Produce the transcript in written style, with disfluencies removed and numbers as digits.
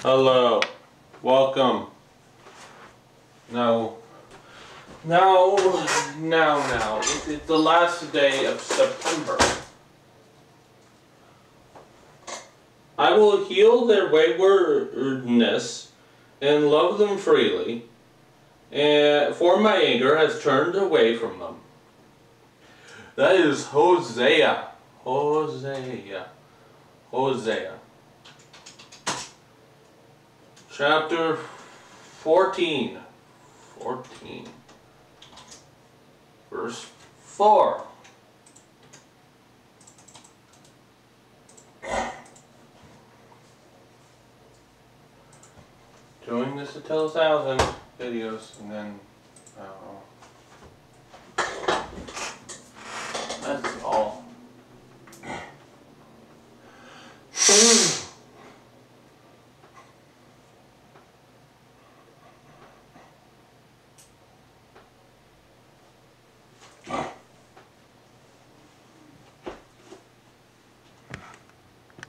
Hello, welcome. Now, it's the last day of September. I will heal their waywardness and love them freely, for my anger has turned away from them. That is Hosea. Hosea. Chapter 14. Verse 4. Doing this until 1,000 videos, and then